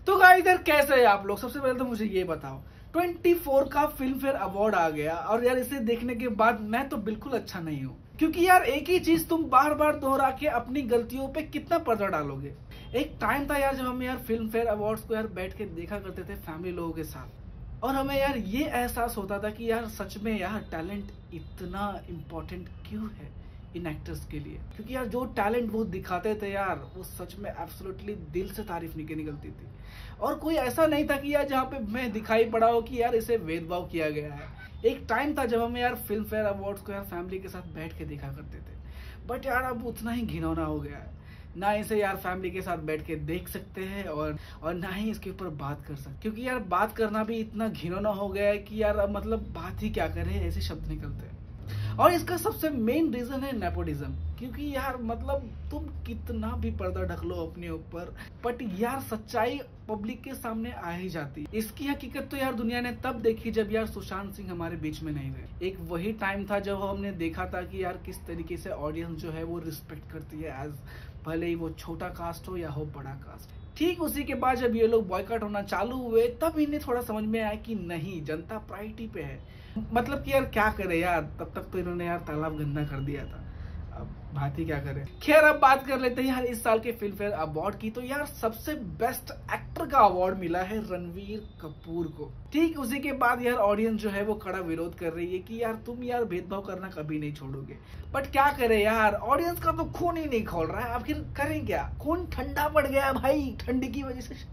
तो गाइस यार कैसे है आप लोग? सबसे पहले तो मुझे ये बताओ, 24 का फिल्म फेयर अवार्ड आ गया और यार इसे देखने के बाद मैं तो बिल्कुल अच्छा नहीं हूँ, क्योंकि यार एक ही चीज तुम बार बार दोहरा के अपनी गलतियों पे कितना पर्दा डालोगे। एक टाइम था यार जब हम यार फिल्म फेयर अवार्ड्स को यार बैठ के देखा करते थे फैमिली लोगों के साथ, और हमें यार ये एहसास होता था कि यार सच में यार टैलेंट इतना इम्पोर्टेंट क्यों है इन एक्टर्स के लिए, क्योंकि यार जो टैलेंट वो दिखाते थे यार वो सच में एब्सोल्युटली दिल से तारीफ निकलती थी। और कोई ऐसा नहीं था कि यार जहाँ पे मैं दिखाई पड़ा हो कि यार इसे भेदभाव किया गया है। एक टाइम था जब हम यार फिल्म फेयर अवार्ड्स को यार फैमिली के साथ बैठ के देखा करते थे, बट यार अब उतना ही घिनौना हो गया है। ना इसे यार फैमिली के साथ बैठ के देख सकते हैं और ना ही इसके ऊपर बात कर सकते, क्योंकि यार बात करना भी इतना घिनौना हो गया है कि यार अब मतलब बात ही क्या करें, ऐसे शब्द निकलते हैं। और इसका सबसे मेन रीजन है नेपोटिज्म, क्योंकि यार मतलब तुम कितना भी पर्दा ढक लो अपने ऊपर, बट यार सच्चाई पब्लिक के सामने आ ही जाती। इसकी हकीकत तो यार दुनिया ने तब देखी जब यार सुशांत सिंह हमारे बीच में नहीं रहे। एक वही टाइम था जब हमने देखा था कि यार किस तरीके से ऑडियंस जो है वो रिस्पेक्ट करती है, एज भले ही वो छोटा कास्ट हो या हो बड़ा कास्ट। ठीक उसी के बाद जब ये लोग बॉयकॉट होना चालू हुए तब इन्हें थोड़ा समझ में आया कि नहीं, जनता प्रायोरिटी पे है। मतलब कि यार क्या करे यार, तब तक तो इन्होंने यार तालाब गंदा कर दिया था, अब बात ही क्या करें। खैर अब बात कर लेते हैं यार इस साल के फिल्म फेयर अवार्ड की। तो यार सबसे बेस्ट एक्टर का अवार्ड मिला है रणवीर कपूर को। ठीक उसी के बाद यार ऑडियंस जो है वो कड़ा विरोध कर रही है कि यार तुम यार भेदभाव करना कभी नहीं छोड़ोगे, बट क्या करे यार, ऑडियंस का तो खून ही नहीं खोल रहा है, आखिर करें क्या, खून ठंडा पड़ गया भाई, ठंडी की वजह से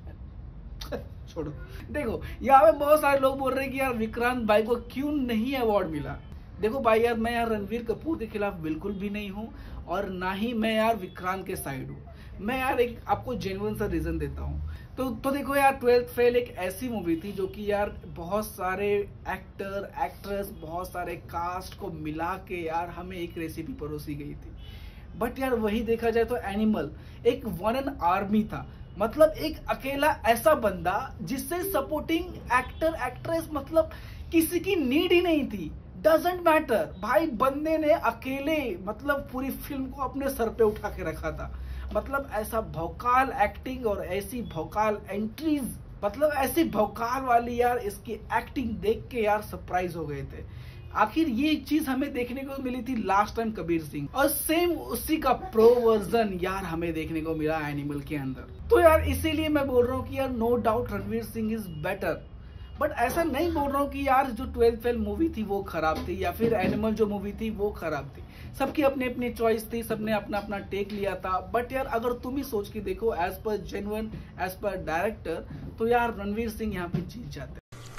छोड़ो। देखो यहाँ पे बहुत सारे लोग बोल रहे हैं कि यार विक्रांत भाई को क्यों नहीं अवार्ड मिला। देखो भाई यार मैं यार रणवीर कपूर के खिलाफ बिल्कुल भी नहीं हूँ और ना ही मैं यार विक्रांत के साइड हूँ। मैं यार एक आपको जेन्युइन सा रीजन देता हूँ। तो देखो यार 12th फेल एक ऐसी मूवी थी जो कि यार बहुत सारे एक्टर एक्ट्रेस बहुत सारे कास्ट को मिला के यार हमें एक रेसिपी परोसी गई थी। बट यार वही देखा जाए तो एनिमल एक वन एन आर्मी था, मतलब एक अकेला ऐसा बंदा जिससे सपोर्टिंग एक्टर एक्ट्रेस मतलब किसी की नीड ही नहीं थी। डजेंट मैटर भाई, बंदे ने अकेले मतलब पूरी फिल्म को अपने सर पे उठा के रखा था। मतलब ऐसा भौकाल एक्टिंग और ऐसी भौकाल एंट्रीज, मतलब ऐसी भौकाल वाली यार इसकी एक्टिंग देख के यार सरप्राइज हो गए थे। आखिर ये चीज हमें देखने को मिली थी लास्ट टाइम कबीर सिंह, और सेम उसी का प्रो वर्जन यार हमें देखने को मिला एनिमल के अंदर। तो यार इसीलिए मैं बोल रहा हूँ कि यार no doubt Ranveer Singh is better, but ऐसा नहीं बोल रहा हूँ कि यार जो 12th फेल मूवी थी वो खराब थी या फिर एनिमल जो मूवी थी वो खराब थी। सबकी अपनी अपनी चॉइस थी, सबने अपना अपना टेक लिया था। बट यार अगर तुम ही सोच के देखो as per genuine as per director, तो यार रणवीर सिंह यहाँ पे जीत जाते।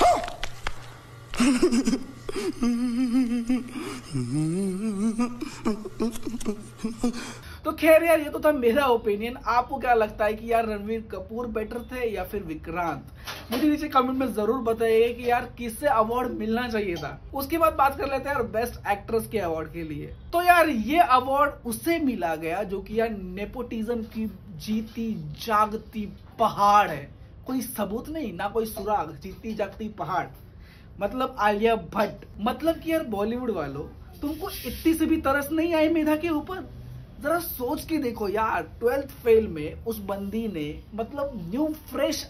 तो खैर यार ये तो था मेरा ओपिनियन। आपको क्या लगता है कि यार रणवीर कपूर बेटर थे या फिर विक्रांत? मुझे नीचे कमेंट में जरूर बताइए कि यार किससे अवार्ड मिलना चाहिए था। उसके बाद बात कर लेते हैं यार बेस्ट एक्ट्रेस के अवार्ड के लिए। तो यार ये अवार्ड उसे मिला गया जो कि यार नेपोटिज्म की जीती जागती पहाड़ है, कोई सबूत नहीं ना कोई सुराग, जीती जागती पहाड़ मतलब आलिया भट्ट। मतलब कि यार बॉलीवुड वालों, तुमको इतनी से भी तरस नहीं आई मेधा के ऊपर? जरा सोच के देखो यार 12th फेल में उस बंदी ने मतलब न्यू फ्रेश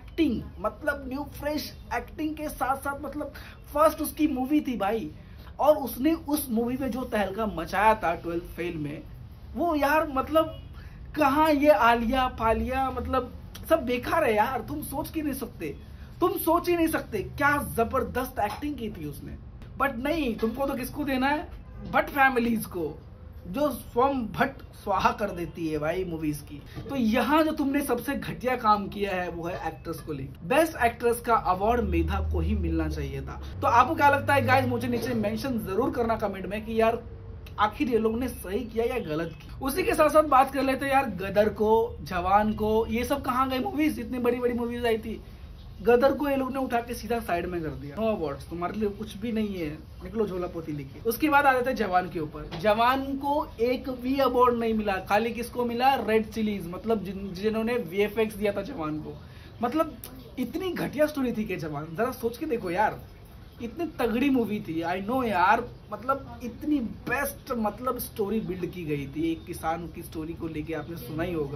एक्टिंग के साथ साथ मतलब फर्स्ट उसकी मूवी थी भाई, और उसने उस मूवी में जो तहलका मचाया था 12th फेल में, वो यार मतलब कहाँ ये आलिया फालिया मतलब सब बेकार है यार। तुम सोच ही नहीं सकते क्या जबरदस्त एक्टिंग की थी उसने। बट नहीं, तुमको तो किसको देना है? भट्ट फैमिलीज को, जो स्वयं भट्ट स्वाहा कर देती है भाई मूवीज की। तो यहाँ जो तुमने सबसे घटिया काम किया है वो है एक्ट्रेस को लेकर। बेस्ट एक्ट्रेस का अवार्ड मेधा को ही मिलना चाहिए था। तो आपको क्या लगता है गाइस? मुझे नीचे मेंशन जरूर करना कमेंट में कि यार आखिर ये लोग ने सही किया या गलत किया। उसी के साथ साथ बात कर लेते हैं यार गदर को, जवान को, ये सब कहाँ गए मूवीज? इतनी बड़ी बड़ी मूवीज आई थी, गदर को ये लोग ने उठा के सीधा साइड में कर दिया। नो अवार्ड्स, तुम्हारे लिए कुछ भी नहीं है, निकलो झोला पोती लेके। उसके बाद आ जाते हैं जवान के ऊपर। जवान को एक भी अवार्ड नहीं मिला, खाली किसको मिला? रेड चिलीज, मतलब जिन्होंने वीएफएक्स दिया था जवान को। मतलब इतनी घटिया स्टोरी थी कि जवान, जरा सोच के देखो यार, इतनी तगड़ी मूवी थी। आई नो यार, मतलब इतनी बेस्ट मतलब स्टोरी बिल्ड की गई थी। एक किसान की स्टोरी को लेके आपने सुना ही होगा,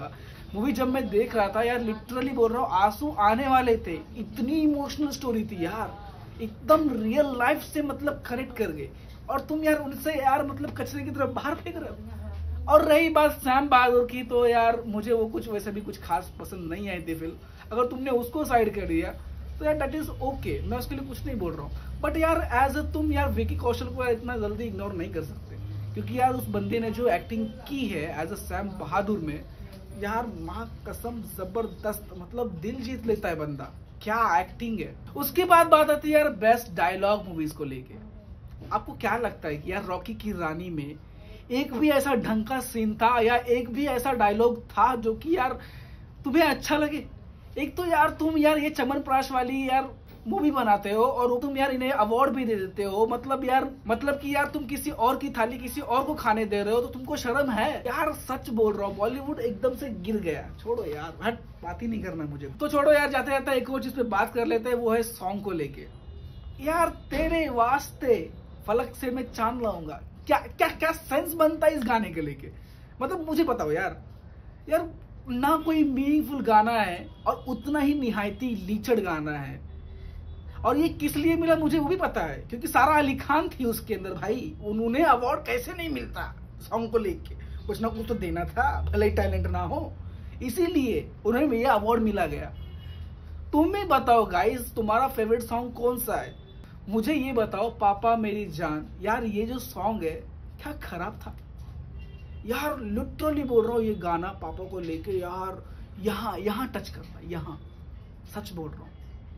मूवी जब मैं देख रहा था यार, लिटरली बोल रहा हूँ आंसू आने वाले थे, इतनी इमोशनल स्टोरी थी यार, एकदम रियल लाइफ से मतलब कनेक्ट कर गए। और तुम यार उनसे यार मतलब कचरे की तरफ बाहर फेंक रहे हो। और रही बात सैम बहादुर की, तो यार मुझे वो कुछ वैसे भी कुछ खास पसंद नहीं आई थी फिल्म। अगर तुमने उसको साइड कर दिया तो यार दैट इज ओके, मैं उसके लिए कुछ नहीं बोल रहा हूँ। बट यार एज अ तुम यार विकी कौशल को यार इतना जल्दी इग्नोर नहीं कर सकते, क्योंकि यार उस बंदे ने जो एक्टिंग की है एज अ सैम बहादुर में, यार माँ कसम जबरदस्त, मतलब दिल जीत लेता है बंदा, क्या एक्टिंग है। उसके बाद बात आती है यार बेस्ट डायलॉग मूवीज को लेके। आपको क्या लगता है कि यार रॉकी की रानी में एक भी ऐसा ढंग का सीन था या एक भी ऐसा डायलॉग था जो कि यार तुम्हें अच्छा लगे? एक तो यार तुम यार ये चमनप्राश वाली यार मूवी बनाते हो और तुम यार इन्हें अवार्ड भी दे देते हो, मतलब कि यार तुम किसी और की थाली किसी और को खाने दे रहे हो, तो तुमको शर्म है यार? सच बोल रहा हूँ, बॉलीवुड एकदम से गिर गया। छोड़ो यार, हट, बात ही नहीं करना मुझे तो छोड़ो यार। जाते जाते एक और चीज पे बात कर लेते हैं, वो है सॉन्ग को लेके। यार तेरे वास्ते फलक से मैं चांद लाऊंगा, क्या क्या क्या सेंस बनता है इस गाने के लेके? मतलब मुझे बताओ यार ना कोई मीनिंगफुल गाना है और उतना ही निहायती लीचड़ गाना है। और ये किस लिए मिला मुझे वो भी पता है, क्योंकि सारा अली खान थी उसके अंदर भाई। उन्होंने अवार्ड कैसे नहीं मिलता सॉन्ग को लेके, कुछ ना कुछ तो देना था, भले ही टैलेंट ना हो, इसीलिए उन्हें ये अवार्ड मिला गया। तुम्हें बताओ गाइस, तुम्हारा फेवरेट सॉन्ग कौन सा है? मुझे ये बताओ। पापा मेरी जान, यार ये जो सॉन्ग है क्या खराब था यार, लिटरली बोल रहा हूँ, ये गाना पापा को लेके यार यहाँ टच करता, यहाँ सच बोल रहा हूँ।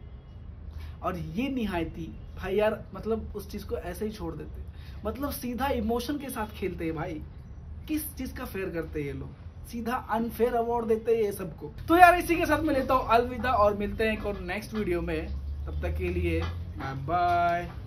और ये निहायती भाई यार, मतलब उस चीज को ऐसे ही छोड़ देते, मतलब सीधा इमोशन के साथ खेलते हैं भाई। किस चीज का फेयर करते हैं ये लोग, सीधा अनफेयर अवार्ड देते हैं ये सबको। तो यार इसी के साथ मैं लेता हूँ अलविदा और मिलते हैं एक और नेक्स्ट वीडियो में। तब तक के लिए बाय बाय।